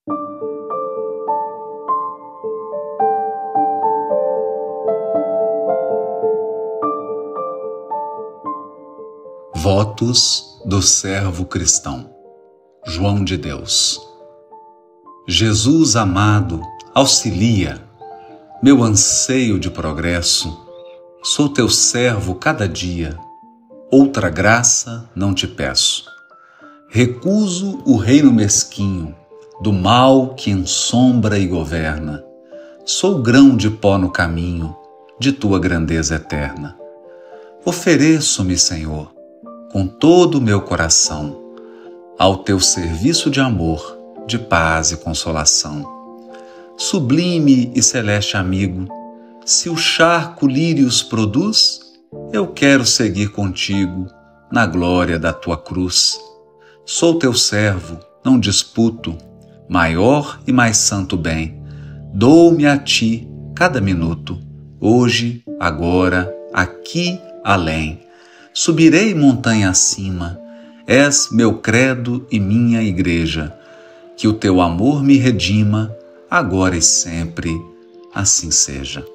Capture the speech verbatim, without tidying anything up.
Votos do servo cristão. João de Deus. Jesus amado, auxilia meu anseio de progresso. Sou teu servo cada dia, outra graça não te peço. Recuso o reino mesquinho, do mal que ensombra e governa. Sou grão de pó no caminho de tua grandeza eterna. Ofereço-me, Senhor, com todo o meu coração, ao teu serviço de amor, de paz e consolação. Sublime e celeste amigo, se o charco lírios produz, eu quero seguir contigo na glória da tua cruz. Sou teu servo, não disputo, maior e mais santo bem. Dou-me a ti cada minuto, hoje, agora, aqui, além. Subirei montanha acima, és meu credo e minha igreja. Que o teu amor me redima, agora e sempre, assim seja.